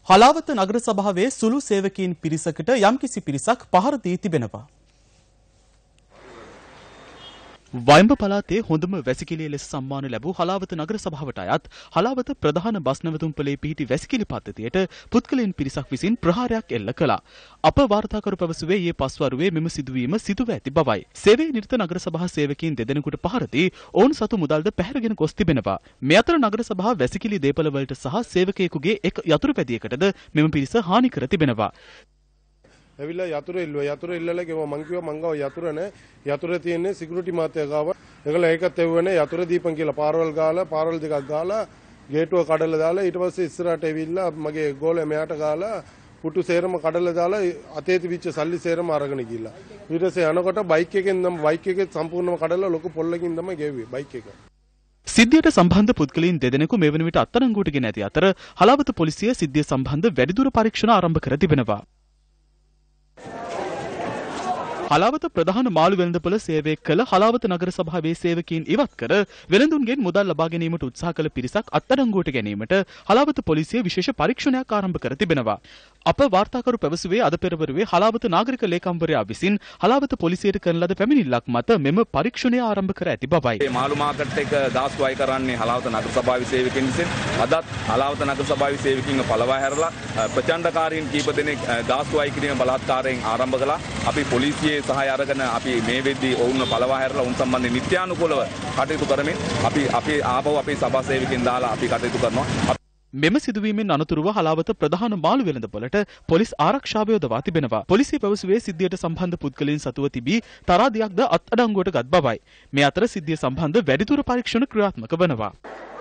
හලාවත නගර සභාවේ සුළු සේවකීන් පිරිසකට යම්කිසි පිරිසක් පහර දී තිබෙනවා. වයඹ පළාතේ හොඳම වැසිකිළිය ලෙස සම්මාන ලැබූ හලාවත නගර සභාවට අයත් හලාවත ප්‍රධාන බස් නැවතුම්පලේ පිහිටි වැසිකිළි පද්ධතියට පුද්ගලයන් පිරිසක් විසින් ප්‍රහාරයක් එල්ල කළා. අප වාර්තාකරු පැවසුවේ ඊයේ පස්වරුවේ මෙම සිදුවීම සිදුව ඇති බවයි. සේවයේ නිරත නගර සභා සේවකීන් දෙදෙනෙකුට පහර දී ඔවුන් සතු මුදල්ද පැහැරගෙන ගොස් තිබෙනවා. මේ අතර නගර සභා වැසිකිළි දේපළ වලට සහ සේවකයෙකුගේ එක් යතුරු පැදියකටද මෙම පිරිස හානි කර තිබෙනවා. ඇවිල්ලා යතුරු එල්ලුවා. යතුරු එල්ලලා කිව්වා මං කිව්වා මං ගාව යතුරු නැහැ. යතුර තියෙන්නේ සිකියුරිටි මාත්‍යා ගාව. ඒගොල්ලෝ ඒකත් එව්වනේ යතුරු දීපන් කියලා පාරවල් ගාලා පාරවල් දෙකක් ගාලා ගේටුව කඩලා දාලා ඊට පස්සේ ඉස්සරහට එවිල්ලා මගේ ගෝලයා මෙයාට ගාලා පුටු සේරම කඩලා දාලා අතේ තිබිච්ච සල්ලි සේරම අරගෙන ගිහිල්ලා. ඊට පස්සේ යනකොට බයික් එකෙන් සම්පූර්ණයෙන්ම කඩලා ලොකු පොල්ලකින් තමයි ගෙව්වේ බයික් එක. සිද්ධියට සම්බන්ධ පුද්ගලයන් දෙදෙනෙකු මේ වන විට අත්අඩංගුවට ගෙන ඇති අතර හලාවත පොලිසිය සිද්ධිය සම්බන්ධ වැඩිදුර පරීක්ෂණ ආරම්භ කර තිබෙනවා. හලාවත ප්‍රධාන මාළු වෙළඳපොළ සේවය කළ හලාවත නගර සභාවේ සේවකීන් ඉවත් කර වෙළඳුන්ගෙන් මුදල් ලබා ගැනීමට උත්සාහ කළ පිරිසක් අත්අඩංගුවට ගැනීමට හලාවත පොලිසිය විශේෂ පරීක්ෂණයක් ආරම්භ කර තිබෙනවා. අප වාර්තාකරු පැවසුවේ අද පෙරවරුවේ හලාවත නාගරික ලේකම්වරයා විසින් හලාවත පොලිසියට කරන ලද පැමිණිල්ලක් මත මෙම පරීක්ෂණය ආරම්භ කර ඇති බවයි. මේ මාළු මාකට් එක ගාස්තු අය කරන්නේ හලාවත නගර සභාවේ සේවකයන් විසින්. අදත් හලාවත නගර සභාවේ සේවකයන්ව පළවා හැරලා ප්‍රචණ්ඩකාරීන් කීප දෙනෙක් ගාස්තු අය කිරීම බලාත්කාරයෙන් ආරම්භ කළා. අපි පොලිසියේ සහාය අරගෙන අපි මේ වෙද්දී ඔවුන්ව පළවා හැරලා උන් සම්බන්ධයෙන් නිත්‍යානුකූලව කටයුතු කරමින් අපි ආපහු අපේ සභා සේවකයන් දාලා අපි කටයුතු කරනවා. මෙම සිදුවීමෙන් අනතුරුව හලාවත ප්‍රධාන මාළු වෙළඳපොළට පොලිස් ආරක්ෂාව යොදවා තිබෙනවා. පොලිසිය පැවසුවේ සිද්ධියට සම්බන්ධ පුද්ගලයන් සතුව තිබී තරාදියක්ද අත්අඩංගුවට ගත් බවයි. මේ අතර සිද්ධිය සම්බන්ධ වැඩිදුර පරීක්ෂණ ක්‍රියාත්මක වනවා.